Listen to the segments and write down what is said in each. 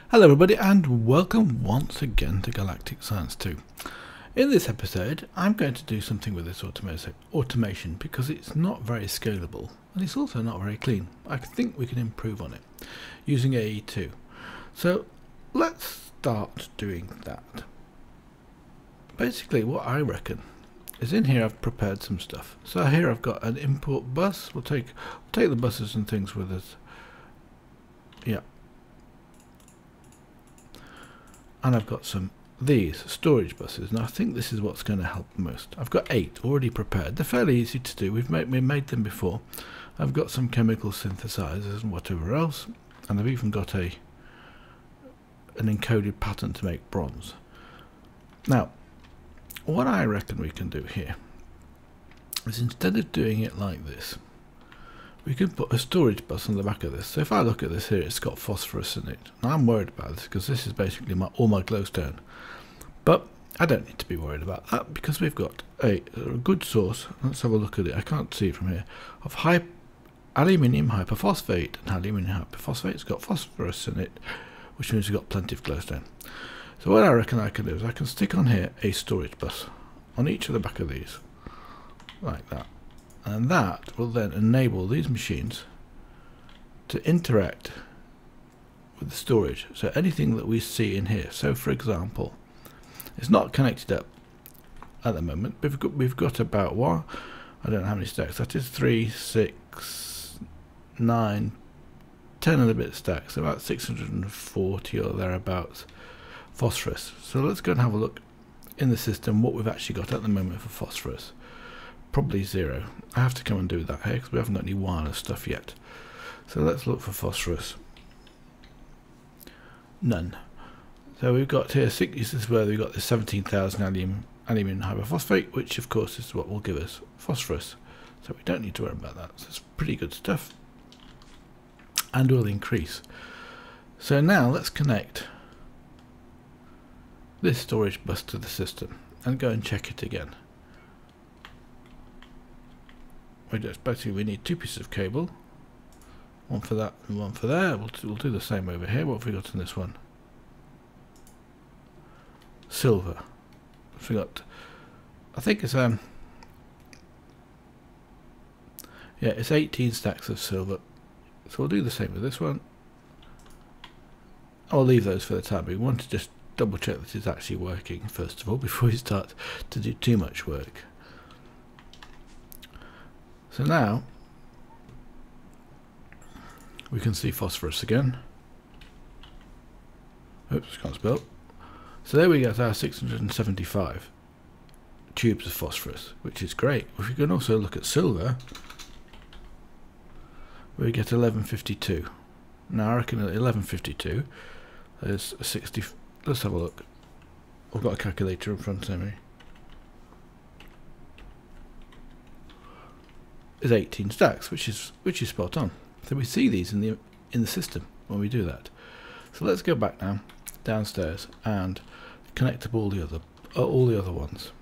Hello everybody and welcome once again to Galactic Science 2. In this episode I'm going to do something with this automation because it's not very scalable and it's also not very clean. I think we can improve on it using AE2. So let's start doing that. Basically what I reckon is in here I've prepared some stuff. So here I've got an import bus. We'll take the buses and things with us. Yeah. And I've got these storage buses. Now I think this is what's going to help most. I've got 8 already prepared. They're fairly easy to do. We made them before. I've got some chemical synthesizers and whatever else, and I've even got an encoded pattern to make bronze. Now what I reckon we can do here is instead of doing it like this, we can put a storage bus on the back of this. So if I look at this here, it's got phosphorus in it. Now I'm worried about this because this is basically all my glowstone. But I don't need to be worried about that because we've got a good source. Let's have a look at it. I can't see it from here. Of aluminium hyperphosphate. And aluminium hyperphosphate has got phosphorus in it, which means we've got plenty of glowstone. So what I reckon I can do is I can stick on here a storage bus on each of the back of these, like that. And that will then enable these machines to interact with the storage. So anything that we see in here. So for example, it's not connected up at the moment. We've got about what? I don't know how many stacks. That is 3, 6, 9, 10 and a bit stacks. About 640 or thereabouts phosphorus. So let's go and have a look in the system what we've actually got at the moment for phosphorus. Probably 0. I have to come and do that here because we haven't got any wireless stuff yet. So let's look for phosphorus. None. So we've got here, this is where we've got the 17,000 aluminium hyperphosphate, which of course is what will give us phosphorus. So we don't need to worry about that. So it's pretty good stuff. And will increase. So now let's connect this storage bus to the system and go and check it again. Basically we need 2 pieces of cable, one for that and one for there. We'll do the same over here. What have we got in this one? Silver. I forgot. I think it's yeah, it's 18 stacks of silver. So we'll do the same with this one. I'll leave those for the time being. We want to just double check that it's actually working first of all before we start to do too much work. So now we can see phosphorus again. Oops, can't spell. So there we get our 675 tubes of phosphorus, which is great. If we can also look at silver, we get 1152. Now I reckon at 1152 there's 60. Let's have a look. I've got a calculator in front of me. Is 18 stacks, which is spot on. So we see these in the system when we do that. So let's go back now downstairs and connect up all the other ones.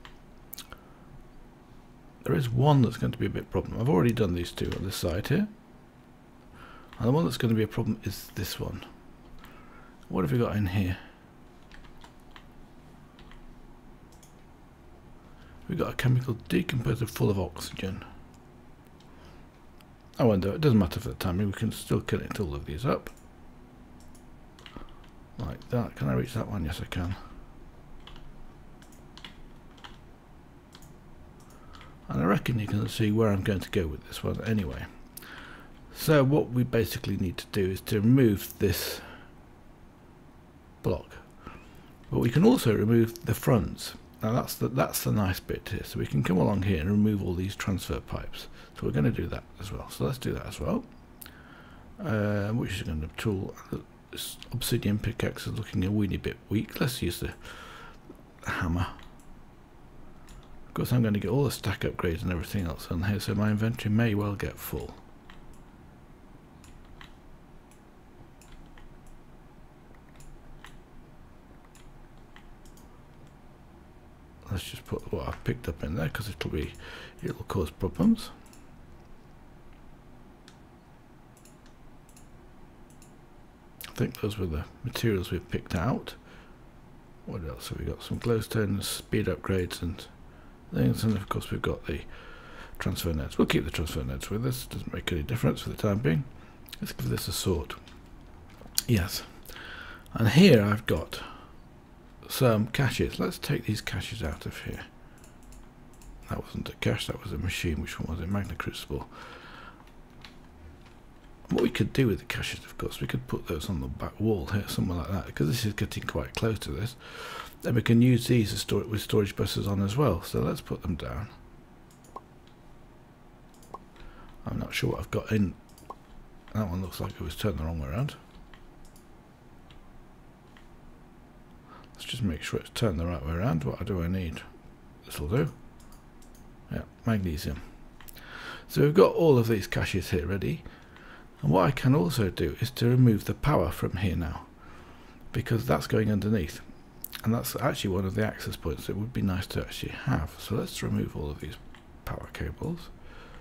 There is one that's going to be a bit problem. I've already done these 2 on this side here, and the one that's going to be a problem is this one. What have we got in here? We've got a chemical decomposer full of oxygen. I wonder, it doesn't matter for the timing, we can still connect all of these up. Like that. Can I reach that one? Yes I can. And I reckon you can see where I'm going to go with this one anyway. So what we basically need to do is to remove this block. But we can also remove the fronts. Now that's the nice bit here. So we can come along here and remove all these transfer pipes. So we're going to do that as well. So let's do that as well. Which is going to tool. This obsidian pickaxe is looking a weeny bit weak. Let's use the hammer. Of course I'm going to get all the stack upgrades and everything else on here, so my inventory may well get full. Let's just put what I've picked up in there because it'll cause problems. think those were the materials we've picked out. What else have we got? Some glowstones, speed upgrades and things, and of course we've got the transfer nets. We'll keep the transfer nets with us, doesn't make any difference for the time being. Let's give this a sort. Yes. And here I've got some caches. Let's take these caches out of here. That wasn't a cache, that was a machine. Which one was it? Magna Crucible. What we could do with the caches, of course, we could put those on the back wall here, somewhere like that, because this is getting quite close to this. Then we can use these to store it with storage buses on as well. So let's put them down. I'm not sure what I've got in. That one looks like it was turned the wrong way around. Let's just make sure it's turned the right way around. What do I need? This'll do. Yeah, magnesium. So we've got all of these caches here ready. And what I can also do is to remove the power from here now, because that's going underneath, and that's actually one of the access points it would be nice to actually have. So let's remove all of these power cables,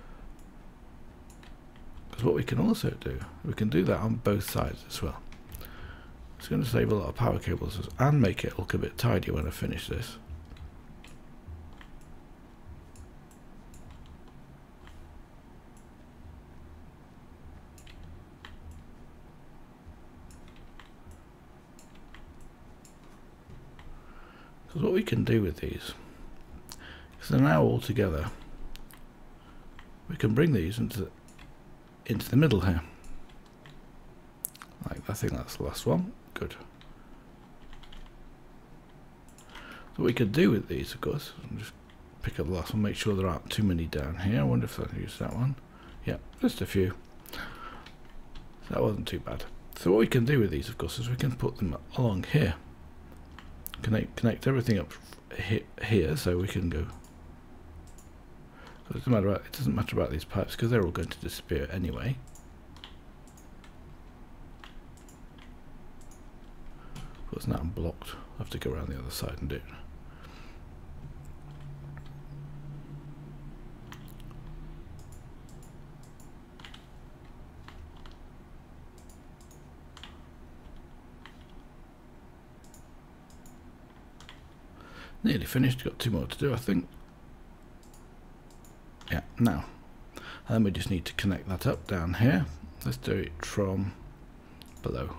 because what we can also do, we can do that on both sides as well. It's going to save a lot of power cables and make it look a bit tidy when I finish this. Because what we can do with these, because they're now all together, we can bring these into the middle here. Like, I think that's the last one. Good. So what we could do with these, of course, I'll just pick up the last one, make sure there aren't too many down here. I wonder if I can use that one. Yeah, just a few. So that wasn't too bad. So what we can do with these, of course, is we can put them along here. Connect everything up here, so we can go. It doesn't matter about these pipes, because they're all going to disappear anyway. Of course, now I'm blocked. I have to go around the other side and do it. Nearly finished, got 2 more to do, I think. Yeah, now. And then we just need to connect that up down here. Let's do it from below,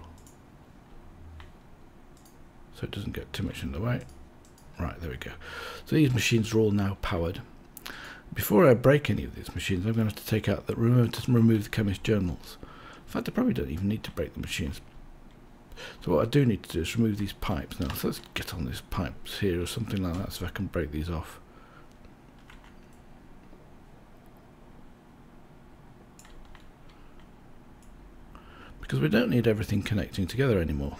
so it doesn't get too much in the way. Right, there we go. So these machines are all now powered. Before I break any of these machines, I'm going to have to take out the remove the chemist journals. In fact, I probably don't even need to break the machines. So what I do need to do is remove these pipes now. So let's get on these pipes here or something like that, so I can break these off. Because we don't need everything connecting together anymore.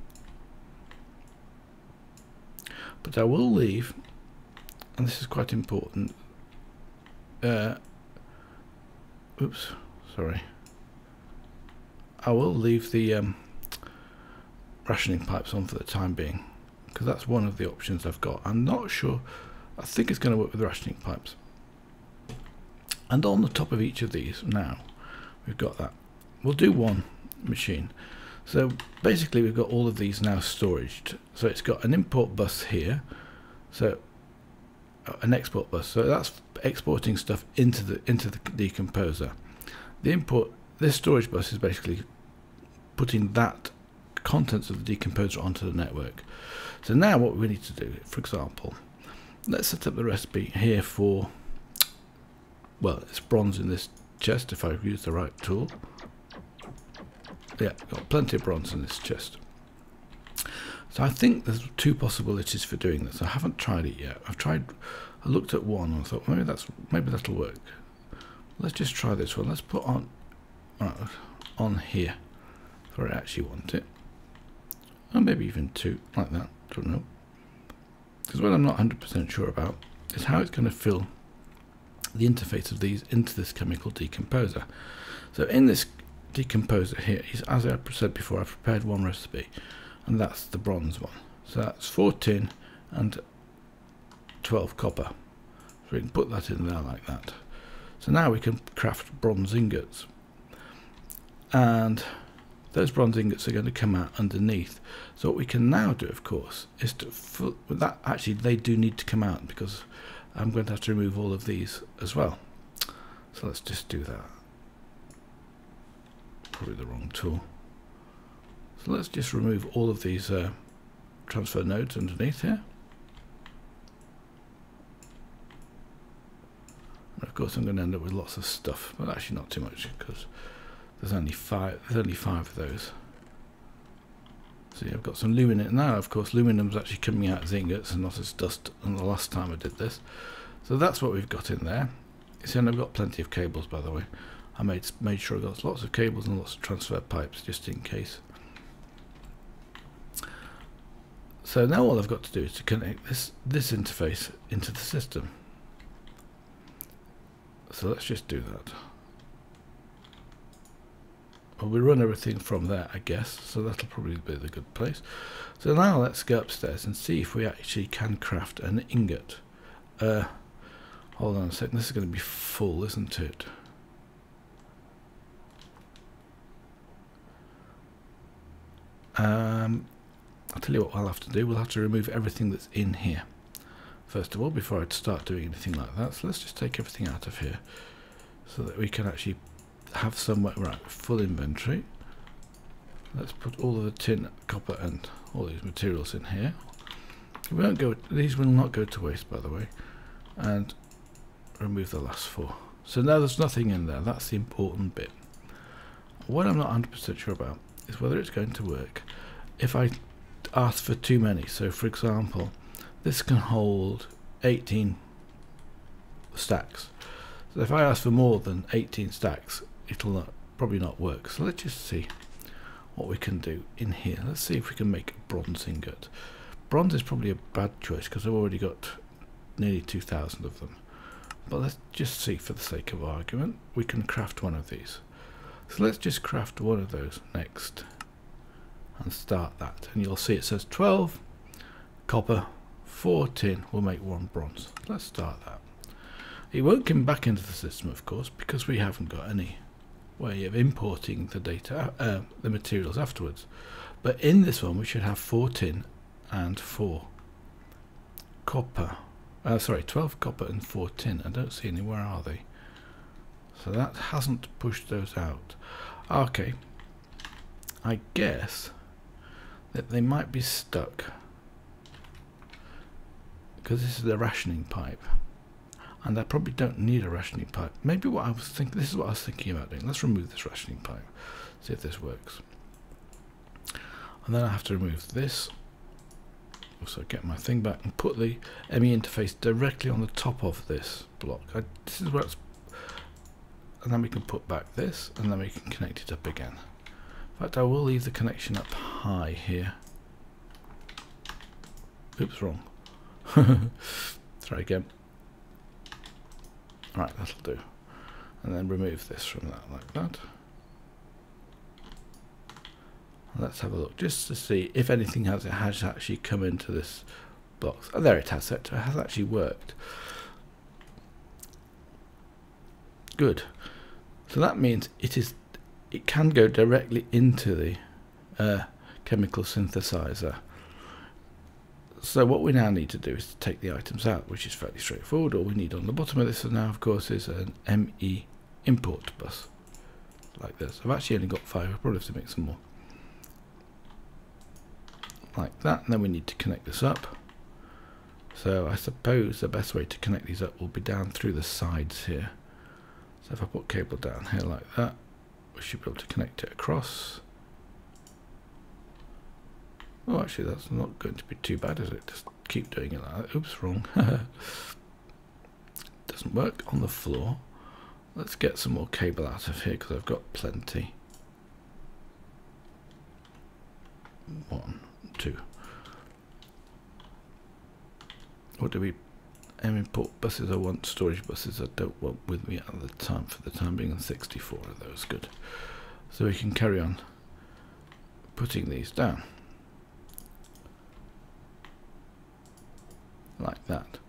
But I will leave, and this is quite important. Oops, sorry. I will leave the rationing pipes on for the time being, because that's one of the options I've got. I'm not sure. I think it's going to work with rationing pipes. And on the top of each of these now, we've got that. We'll do one machine. So basically we've got all of these now storaged. So it's got an import bus here, so an export bus. So that's exporting stuff into the decomposer. This storage bus is basically putting that contents of the decomposer onto the network. So now what we need to do, for example, let's set up the recipe here for, well, it's bronze in this chest if I use the right tool. Yeah, got plenty of bronze in this chest. So I think there's 2 possibilities for doing this. I haven't tried it yet. I looked at one and I thought maybe that'll work. Let's just try this one. Let's put on here where I actually want it. Or maybe even 2, like that. Don't know. Because what I'm not 100% sure about is how it's going to fill the interface of these into this chemical decomposer. So in this decomposer here, as I said before, I've prepared one recipe, and that's the bronze one. So that's 4 tin and 12 copper. So we can put that in there like that. So now we can craft bronze ingots. And those bronze ingots are going to come out underneath. So what we can now do, of course, is to that actually they do need to come out, because I'm going to have to remove all of these as well. So let's just do that. Probably the wrong tool. So let's just remove all of these transfer nodes underneath here. And of course I'm going to end up with lots of stuff, but actually not too much, because there's only five of those. So yeah, I've got some luminum now. Of course, luminum's actually coming out as ingots and not as dust on the last time I did this. So that's what we've got in there. See, and I've got plenty of cables, by the way. I made sure I got lots of cables and lots of transfer pipes just in case. So now all I've got to do is to connect this interface into the system. So let's just do that. Well, we run everything from there, I guess, so that'll probably be the good place. So now let's go upstairs and see if we actually can craft an ingot. Hold on a second, this is going to be full, isn't it? I'll tell you what I'll have to do. We'll have to remove everything that's in here first of all before I'd start doing anything like that. So let's just take everything out of here so that we can actually have somewhere, right, full inventory. Let's put all of the tin, copper and all these materials in here. We won't go, these will not go to waste, by the way, and remove the last four. So now there's nothing in there. That's the important bit. What I'm not 100% sure about is whether it's going to work if I ask for too many. So for example, this can hold 18 stacks. So if I ask for more than 18 stacks, it'll probably not work. So let's just see what we can do in here. Let's see if we can make a bronze ingot. Bronze is probably a bad choice because I've already got nearly 2,000 of them. But let's just see, for the sake of argument, we can craft one of these. So let's just craft one of those next and start that. And you'll see it says 12 copper, 4 tin will make 1 bronze. Let's start that. It won't come back into the system, of course, because we haven't got any way of importing the data, the materials afterwards. But in this one we should have 4 tin and 4 copper. Sorry, 12 copper and 4 tin. I don't see any. Where are they? So that hasn't pushed those out. Okay, I guess that they might be stuck because this is the rationing pipe, and I probably don't need a rationing pipe. Maybe what I was thinking, this is what I was thinking about doing. Let's remove this rationing pipe, see if this works. And then I have to remove this. Also get my thing back and put the ME interface directly on the top of this block. This is where it's, and then we can put back this, and then we can connect it up again. In fact, I will leave the connection up high here. Oops, wrong. Try again. Right, that'll do. And then remove this from that like that. Let's have a look just to see if anything has actually come into this box. Oh, there it has. It has actually worked. Good. So that means it can go directly into the chemical synthesizer. So what we now need to do is to take the items out, which is fairly straightforward. All we need on the bottom of this now, of course, is an ME import bus like this. I've actually only got 5. I'll probably have to make some more. Like that, and then we need to connect this up. So I suppose the best way to connect these up will be down through the sides here. So if I put cable down here like that, we should be able to connect it across. Oh, actually that's not going to be too bad, is it? Just keep doing it like that. Oops, wrong. Doesn't work on the floor. Let's get some more cable out of here because I've got plenty. 1, 2. What do we import buses? I want storage buses. I don't want with me at the time, for the time being, and 64 of those. Good. So we can carry on putting these down like that.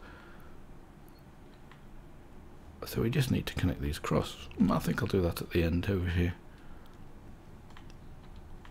So we just need to connect these across. I think I'll do that at the end over here.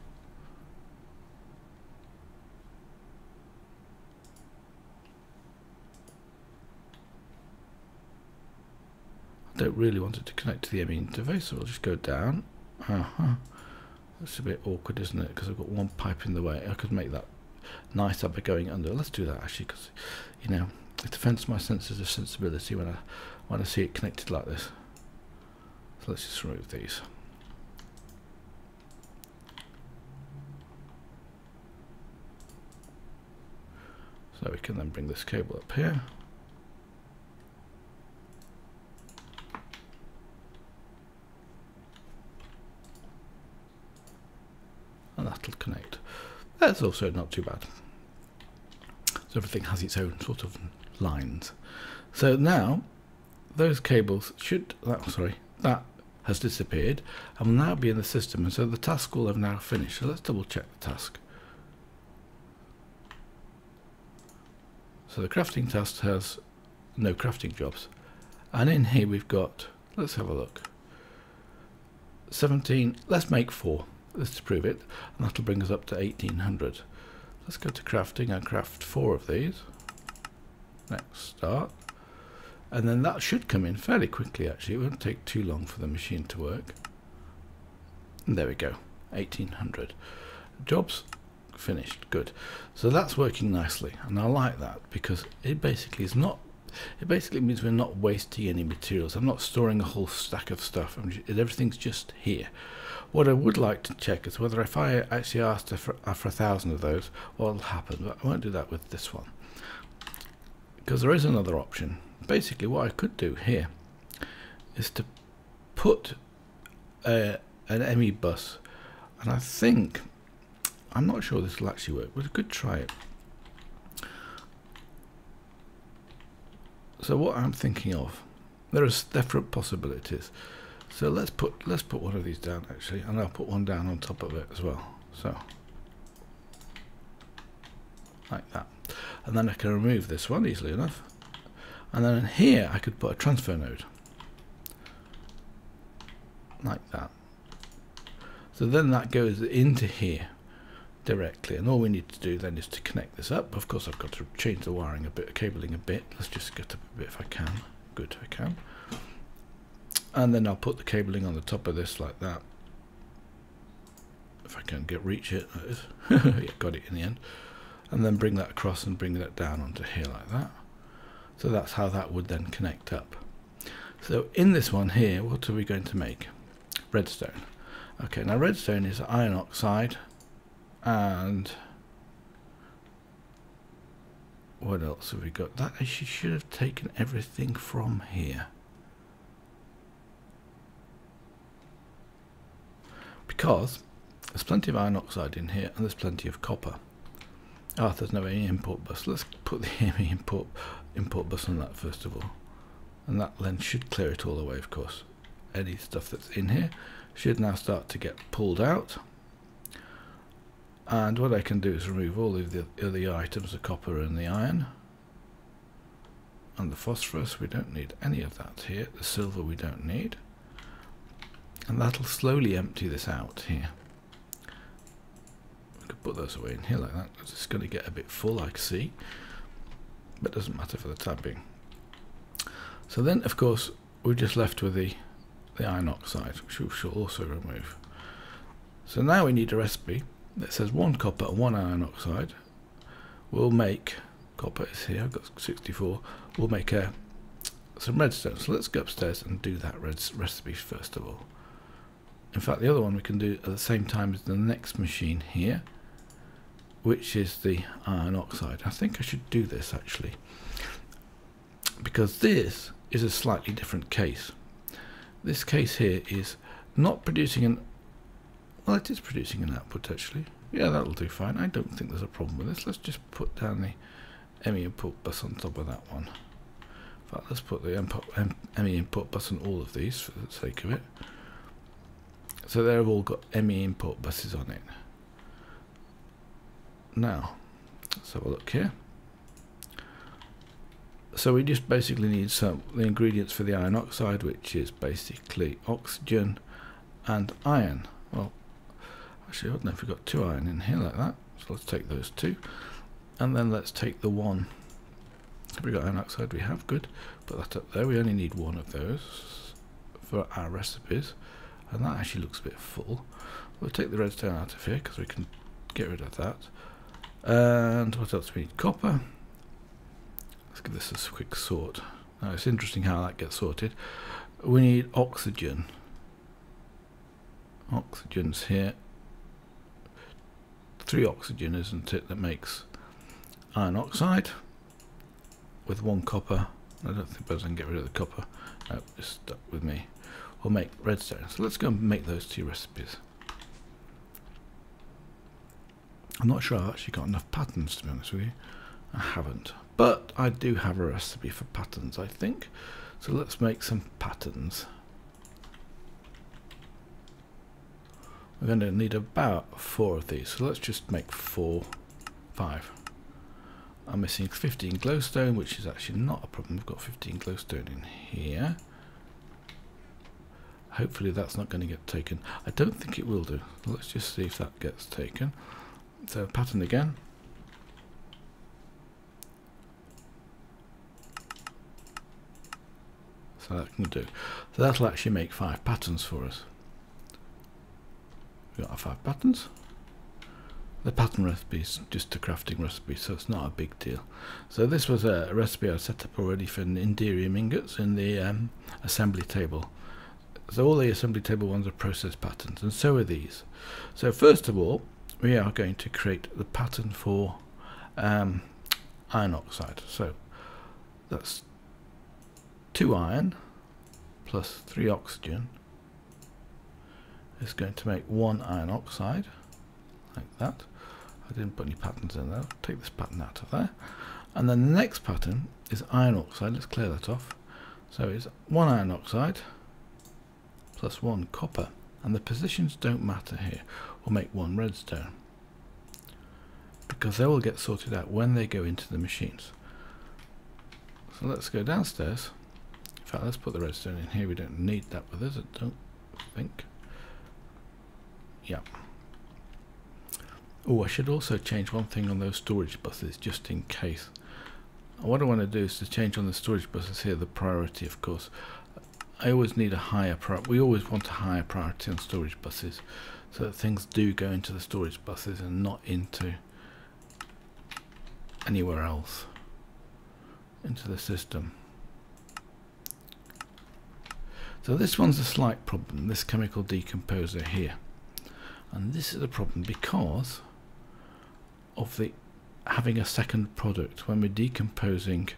don't really want it to connect to the ME interface, so we'll just go down. That's a bit awkward, isn't it? Because I've got one pipe in the way. I could make that nicer by going under. Let's do that actually, because you know, it offends my senses of sensibility when I see it connected like this. So let's just remove these. So we can then bring this cable up here. And that'll connect. That's also not too bad. So everything has its own sort of lines. So now those cables should, that has disappeared and will now be in the system, and so the task will have now finished. So let's double check the task. So the crafting task has no crafting jobs, and in here we've got, let's have a look, 17. Let's make 4. Let's prove it, and that'll bring us up to 1800. Let's go to crafting and craft 4 of these. Next, start, and then that should come in fairly quickly. Actually, it won't take too long for the machine to work. And there we go, 1800 jobs finished. Good. So that's working nicely, and I like that because it basically is not. It basically means we're not wasting any materials. I'm not storing a whole stack of stuff. Everything's just here. What I would like to check is whether if I actually asked for 1,000 of those, what will happen. But I won't do that with this one, because there is another option. Basically, what I could do here is to put an ME bus, and I think, I'm not sure this will actually work, but I could try it. So what I'm thinking of, there are different possibilities. So let's put one of these down actually, and I'll put one down on top of it as well. So like that, and then I can remove this one easily enough, and then in here I could put a transfer node like that. So then that goes into here directly, and all we need to do then is to connect this up. Of course I've got to change the wiring a bit, cabling a bit. Let's just get up a bit if I can. Good, I can. And then I'll put the cabling on the top of this like that. If I can reach it, that is. Yeah, got it in the end. And then bring that across and bring that down onto here like that. So that's how that would then connect up. So in this one here, what are we going to make? Redstone. Okay, now redstone is iron oxide, and what else have we got? That actually should have taken everything from here, because there's plenty of iron oxide in here and there's plenty of copper. Ah, there's no ME import bus. Let's put the ME import bus on that first of all, and that then should clear it all away. Of course, any stuff that's in here should now start to get pulled out. And what I can do is remove all of the other items, the copper and the iron. And the phosphorus, we don't need any of that here. The silver we don't need. And that'll slowly empty this out here. We could put those away in here like that. It's going to get a bit full, I see. But it doesn't matter for the time being. So then, of course, we're just left with the iron oxide, which we shall also remove. So now we need a recipe that says 1 copper and 1 iron oxide. We'll make, copper is here, I've got 64, we'll make some redstone. So let's go upstairs and do that recipe first of all. In fact, the other one we can do at the same time as the next machine here, which is the iron oxide. I think I should do this actually, because this is a slightly different case. This case here is not producing an, well, it is producing an output actually. Yeah, that'll do fine. I don't think there's a problem with this. Let's just put down the ME input bus on top of that one. In fact, let's put the ME input bus on all of these for the sake of it. So they've all got ME input buses on it. Now, let's have a look here. So we just basically need the ingredients for the iron oxide, which is basically oxygen and iron. Well, actually, I don't know if we've got 2 iron in here like that. So let's take those 2, and then let's take the 1 Have we got iron oxide? We have, good. Put that up there. We only need one of those for our recipes, and that actually looks a bit full. We'll take the redstone out of here because we can get rid of that. And what else? We need copper. Let's give this a quick sort. Now it's interesting how that gets sorted. We need oxygen. Oxygen's here. 3 oxygen, isn't it, that makes iron oxide with 1 copper. I don't think I can get rid of the copper. No, it's stuck with me. We'll make redstone. So let's go and make those 2 recipes. I'm not sure I've actually got enough patterns, to be honest with you. I haven't. But I do have a recipe for patterns, I think. So let's make some patterns. We're going to need about 4 of these. So let's just make 5. I'm missing 15 glowstone, which is actually not a problem. We've got 15 glowstone in here. Hopefully that's not going to get taken. I don't think it will do. Let's just see if that gets taken. So pattern again. So that can do. So that'll actually make 5 patterns for us. We've got our 5 patterns. The pattern recipe is just a crafting recipe, so it's not a big deal. So this was a recipe I set up already for Inderium ingots in the assembly table. So all the assembly table ones are process patterns, and so are these. So first of all, we are going to create the pattern for iron oxide. So that's 2 iron plus 3 oxygen is going to make 1 iron oxide, like that. I didn't put any patterns in there. I'll take this pattern out of there. And then the next pattern is iron oxide. Let's clear that off. So it's 1 iron oxide plus 1 copper. And the positions don't matter here. We'll make 1 redstone, because they will get sorted out when they go into the machines. So let's go downstairs. In fact, let's put the redstone in here. We don't need that with us, I don't think. Yeah. Oh, I should also change one thing on those storage buses, just in case. What I want to do is to change on the storage buses here the priority, of course. I always need a higher priority. We always want a higher priority on storage buses, so that things do go into the storage buses and not into anywhere else into the system. So this one's a slight problem, this chemical decomposer here, and this is a problem because of the having a second product. When we're decomposing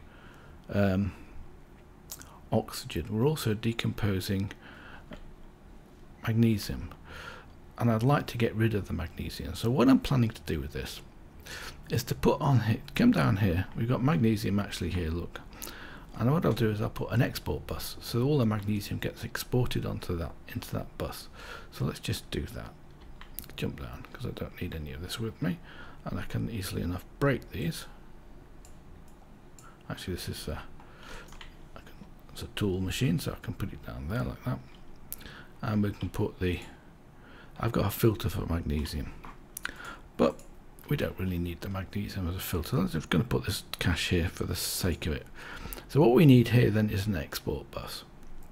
oxygen, we're also decomposing magnesium, and I'd like to get rid of the magnesium. So what I'm planning to do with this is to put on here, come down here, we've got magnesium actually here, look, and what I'll do is I'll put an export bus, so all the magnesium gets exported onto that, into that bus. So let's just do that. Jump down, because I don't need any of this with me, and I can easily enough break these. Actually, this is it's a tool machine, so I can put it down there like that, and we can put the, I've got a filter for magnesium, but we don't really need the magnesium as a filter. I'm just going to put this cache here for the sake of it. So what we need here then is an export bus.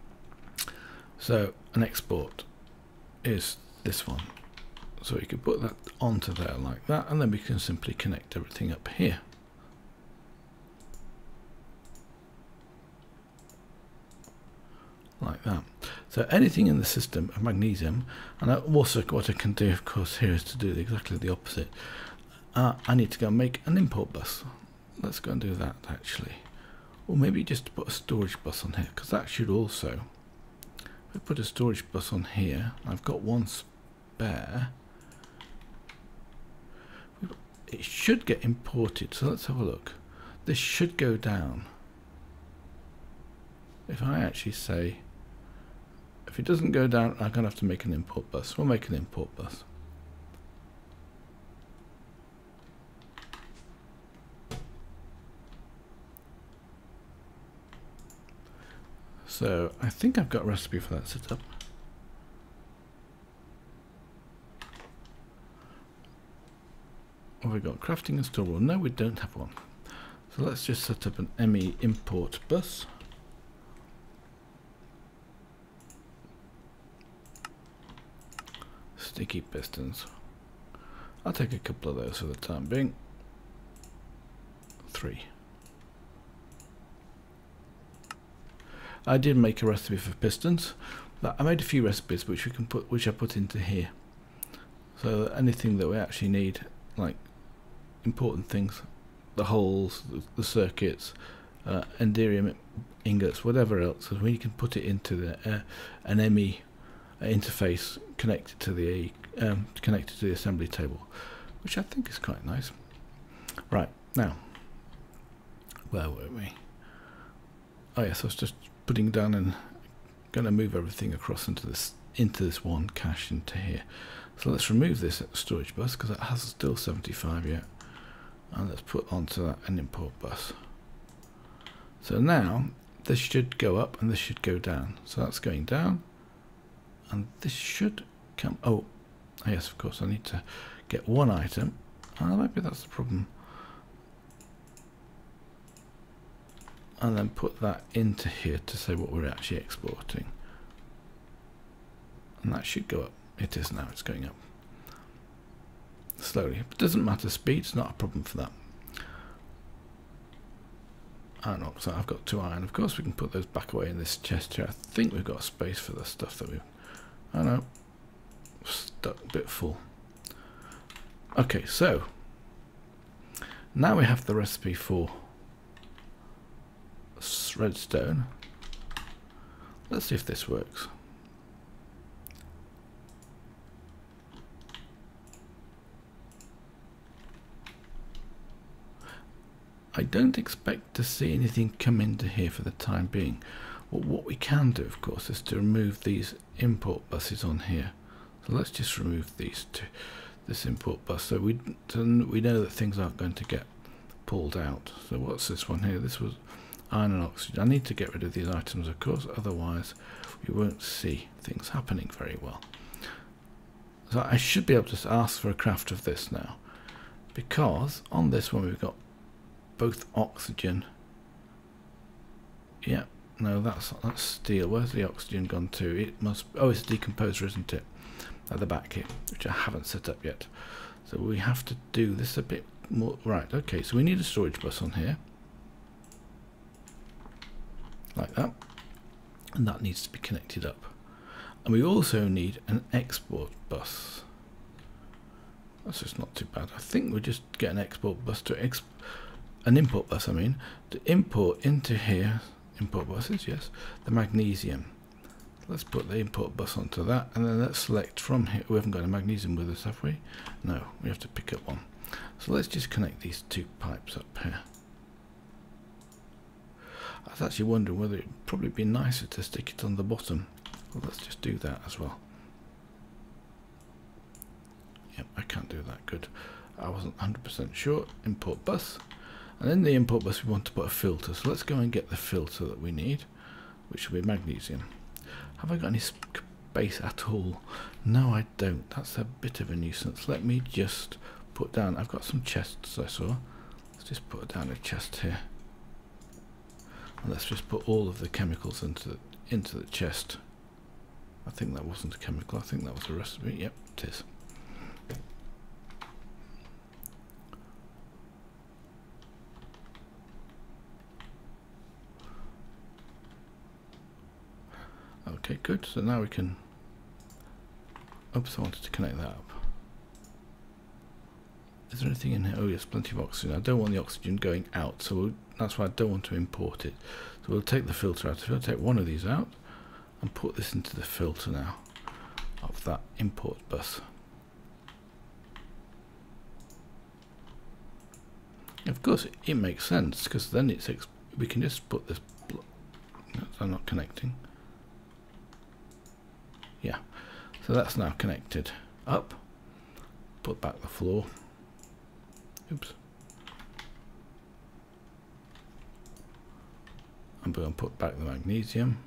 So an export is this one. So we can put that onto there like that, and then we can simply connect everything up here. Like that. So anything in the system of magnesium, and also what I can do, of course, here is to do exactly the opposite. I need to go and make an import bus. Let's go and do that actually. Or maybe just put a storage bus on here, because that should also, if I put a storage bus on here, I've got one spare, it should get imported. So let's have a look. This should go down. If I actually say, if it doesn't go down, I'm going to have to make an import bus. We'll make an import bus. So I think I've got a recipe for that set up. Have we got crafting and store? Well, no, we don't have one. So let's just set up an ME import bus. Sticky pistons. I'll take a couple of those for the time being. 3. I did make a recipe for pistons, but I made a few recipes which I put into here. So that anything that we actually need, like important things, the holes, the circuits, enderium ingots, whatever else, we can put it into the an ME interface connected to the assembly table, which I think is quite nice. Right, now, where were we? Oh yes, I was just putting down and going to move everything across into this one cache into here. So let's remove this storage bus because it has still 75 yet, and let's put onto that an import bus. So now this should go up and this should go down. So that's going down, and this should come. Oh yes, of course I need to get one item. Maybe that's the problem. And then put that into here to say what we're actually exporting. And that should go up. It is now, it's going up. Slowly. It doesn't matter, speed's not a problem for that. Iron oxide, I've got 2 iron. Of course we can put those back away in this chest here. I think we've got space for the stuff that we've... Oh no. Stuck a bit full. Okay, so now we have the recipe for redstone. Let's see if this works. I don't expect to see anything come into here for the time being. Well, what we can do, of course, is to remove these import buses on here. So let's just remove these two, this import bus, so we know that things aren't going to get pulled out. So what's this one here? This was iron and oxygen. I need to get rid of these items, of course, otherwise we won't see things happening very well. So I should be able to ask for a craft of this now, because on this one we've got both oxygen. Yeah, no, that's steel. Where's the oxygen gone to? It must. Oh, it's a decomposer, isn't it? At the back here, which I haven't set up yet. So we have to do this a bit more. Right. Okay. So we need a storage bus on here, like that, and that needs to be connected up. And we also need an export bus. That's just not too bad. I think we'll just get an export bus to an import bus, I mean, to import into here, import buses, yes, the magnesium. Let's put the import bus onto that, and then let's select from here. We haven't got a magnesium with us, have we? No, we have to pick up one. So let's just connect these 2 pipes up here. I was actually wondering whether it'd probably be nicer to stick it on the bottom. Well, let's just do that as well. Yep, I can't do that, good. I wasn't 100% sure. Import bus. And in the import bus we want to put a filter, so let's go and get the filter that we need, which will be magnesium. Have I got any space at all? No, I don't. That's a bit of a nuisance. Let me just put down, I've got some chests I saw. Let's just put down a chest here. And let's just put all of the chemicals into the chest. I think that wasn't a chemical, I think that was a recipe. Yep, it is. Okay, good. So now we can... Oops, I wanted to connect that up. Is there anything in here? Oh yes, plenty of oxygen. I don't want the oxygen going out, so that's why I don't want to import it. So we'll take the filter out. So we'll take one of these out and put this into the filter now of that import bus. Of course, it makes sense, because then it's we can just put this... I'm not connecting. Yeah, so that's now connected up. Put back the floor. Oops. I'm going to put back the magnesium.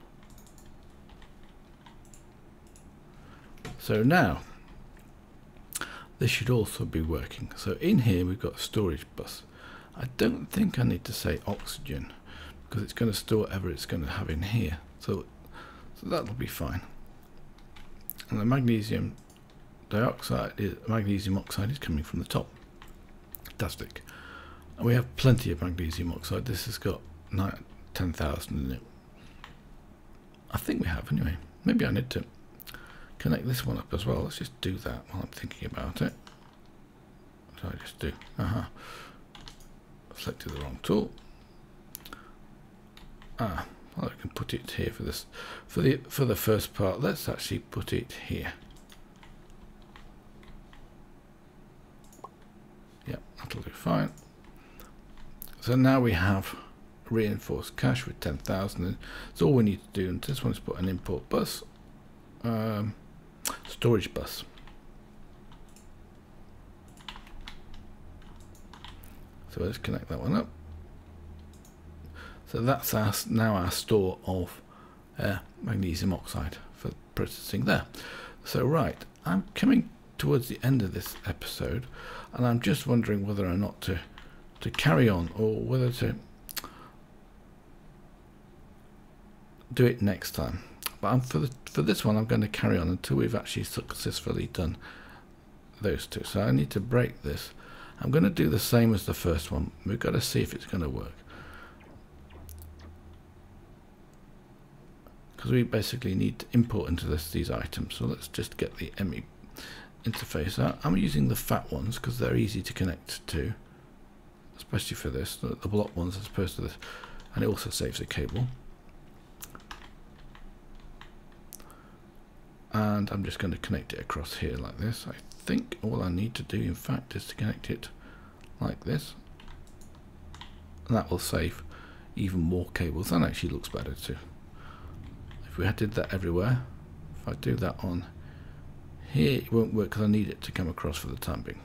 So now this should also be working. So in here we've got a storage bus, I don't think I need to say oxygen, because it's going to store whatever it's going to have in here. So that'll be fine. And the magnesium oxide is coming from the top. Fantastic. And we have plenty of magnesium oxide. This has got 10,000 in it. I think we have anyway. Maybe I need to connect this one up as well. Let's just do that while I'm thinking about it. What did I just do? Selected the wrong tool. Well, I can put it here for this. For the first part, let's actually put it here. Yep, that'll do fine. So now we have reinforced cache with 10,000. So all we need to do, and this one is put an import bus, storage bus. So let's connect that one up. So that's now our store of magnesium oxide for processing there. So right, I'm coming towards the end of this episode, and I'm just wondering whether or not to carry on, or whether to do it next time. But for this one, I'm going to carry on until we've actually successfully done those two. So I need to break this. I'm going to do the same as the first one. We've got to see if it's going to work, because we basically need to import into these items. So let's just get the ME interface out. I'm using the fat ones because they're easy to connect to, especially for this, the block ones as opposed to this, and it also saves a cable. And I'm just going to connect it across here like this. I think all I need to do, in fact, is to connect it like this, and that will save even more cables, and actually looks better too. If we did that everywhere, if I do that on here, it won't work because I need it to come across for the time being.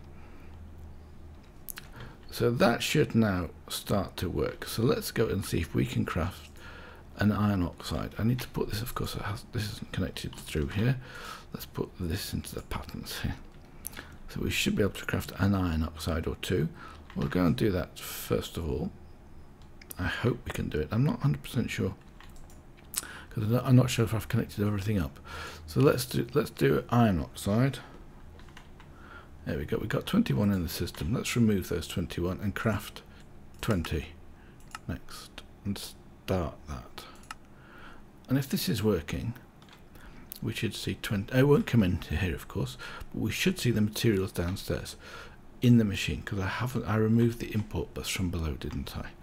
So that should now start to work. So let's go and see if we can craft an iron oxide. I need to put this, of course, this isn't connected through here. Let's put this into the patterns here. So we should be able to craft an iron oxide or two. We'll go and do that first of all. I hope we can do it. I'm not 100% sure, because I'm not sure if I've connected everything up. So let's do iron oxide. There we go. We've got 21 in the system. Let's remove those 21 and craft 20 next, and start that. And if this is working, we should see 20. It won't come into here, of course, but we should see the materials downstairs in the machine, because I removed the import bus from below, didn't I?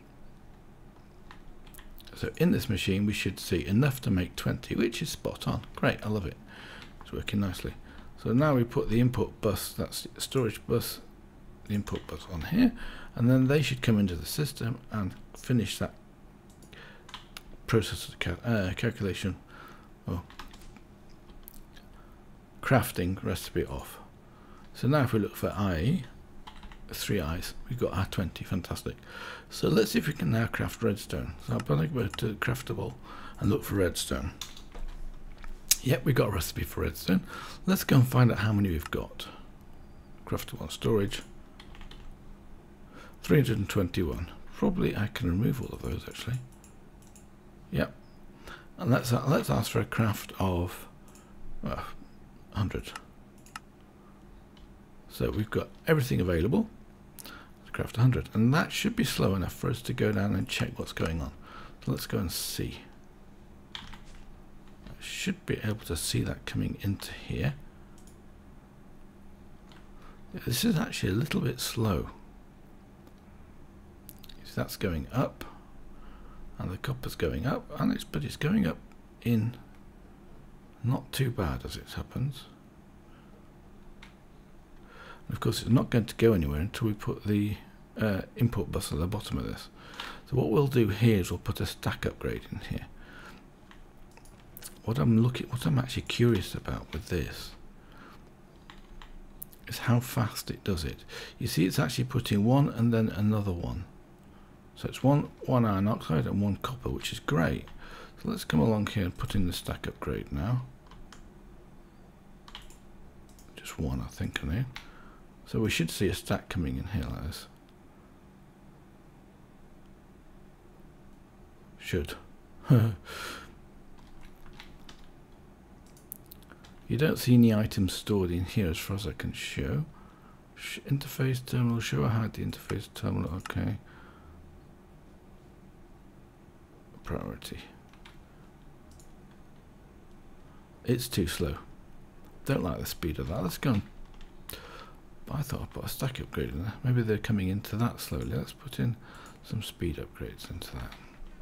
So in this machine we should see enough to make 20, which is spot on. Great, I love it. It's working nicely. So now we put the input bus, that's the storage bus, the input bus on here, and then they should come into the system and finish that process of calculation, or crafting recipe off. So now if we look for IE, 3 eyes, we've got our 20, fantastic. So let's see if we can now craft redstone. So I'm going to go to craftable and look for redstone. Yep, we got a recipe for redstone. Let's go and find out how many we've got. Craftable storage, 321. Probably I can remove all of those actually. Yep. And let's ask for a craft of 100. So we've got everything available to craft 100, and that should be slow enough for us to go down and check what's going on. So let's go and see. I should be able to see that coming into here. This is actually a little bit slow. So that's going up, and the copper's going up, and but it's going up in not too bad as it happens. And of course, it's not going to go anywhere until we put the input bus at the bottom of this. So what we'll do here is we'll put a stack upgrade in here. What I'm actually curious about with this is how fast it does it. You see, it's actually putting one and then another one. So it's one iron oxide and one copper, which is great. So let's come along here and put in the stack upgrade now. Just one, I think, on here. So we should see a stack coming in here like this. should. You don't see any items stored in here as far as I can show. Interface terminal, show or hide the interface terminal, okay. Priority. It's too slow. Don't like the speed of that. Let's go on. I thought I'd put a stack upgrade in there. Maybe they're coming into that slowly. Let's put in some speed upgrades into that.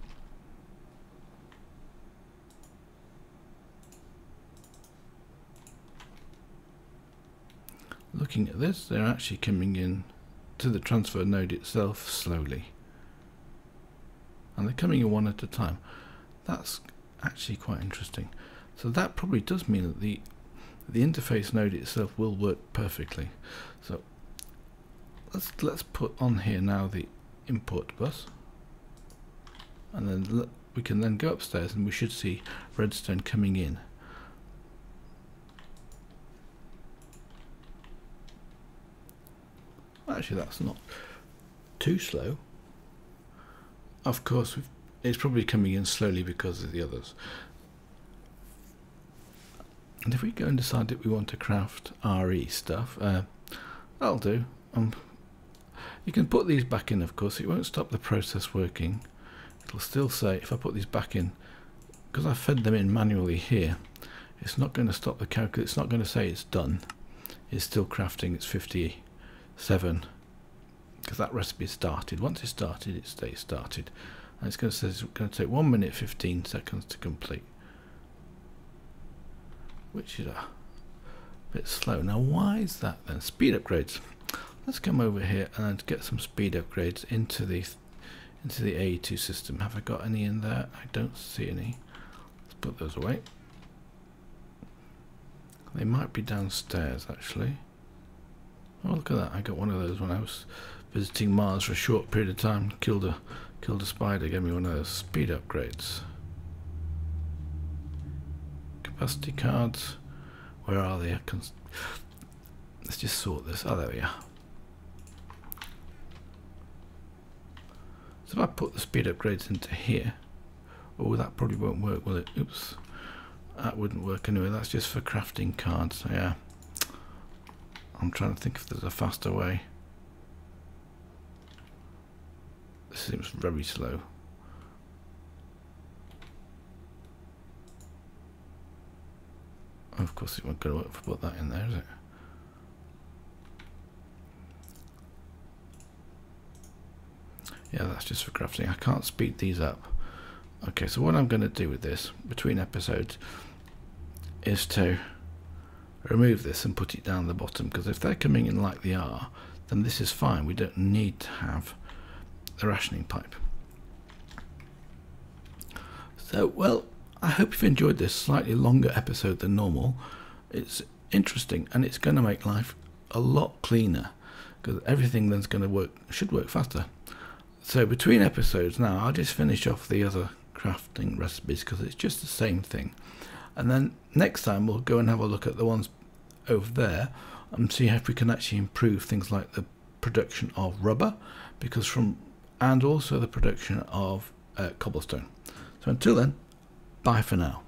Looking at this, they're actually coming in to the transfer node itself slowly. And they're coming in one at a time. That's actually quite interesting. So that probably does mean that the interface node itself will work perfectly. So let's put on here now the input bus, and then we can then go upstairs and we should see redstone coming in. Actually, that's not too slow. Of course, it's probably coming in slowly because of the others. And if we go and decide that we want to craft RE stuff, that'll do. You can put these back in, of course. It won't stop the process working. It'll still say, if I put these back in, because I fed them in manually here, it's not going to stop the calculation. It's not going to say it's done. It's still crafting. It's 57 because that recipe started. Once it's started, it stays started, and it's going to say it's going to take 1 minute 15 seconds to complete, which is a bit slow. Now, why is that then? Speed upgrades. Let's come over here and get some speed upgrades into the AE2 system. Have I got any in there? I don't see any. Let's put those away. They might be downstairs actually. Oh, look at that! I got one of those when I was visiting Mars for a short period of time. Killed a spider. Gave me one of those speed upgrades. Capacity cards. Where are they? Let's just sort this. Oh, there we are. So if I put the speed upgrades into here, oh, that probably won't work, will it? Oops, that wouldn't work anyway. That's just for crafting cards. So yeah, I'm trying to think if there's a faster way. This seems very slow. Of course, it won't go to work if I put that in there, is it? Yeah, that's just for crafting. I can't speed these up. Okay, so what I'm going to do with this between episodes is to remove this and put it down the bottom, because if they're coming in like they are, then this is fine. We don't need to have the rationing pipe. So, well, I hope you've enjoyed this slightly longer episode than normal. It's interesting, and it's going to make life a lot cleaner, because everything then's going to should work faster. So between episodes now, I'll just finish off the other crafting recipes because it's just the same thing. And then next time we'll go and have a look at the ones over there and see if we can actually improve things like the production of rubber, and also the production of cobblestone. So until then, bye for now.